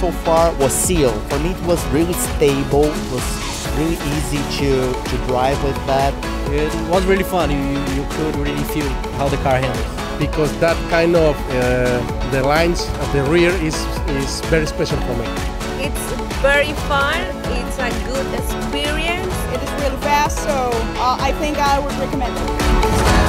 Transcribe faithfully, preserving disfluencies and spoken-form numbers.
so far was seal. For me, it was really stable. It was really easy to, to drive with that. It was really fun. You, you, you could really feel how the car handles. Because that kind of, uh, the lines at the rear is, is very special for me. It's very fun. It's a good experience. It is really fast, so uh, I think I would recommend it.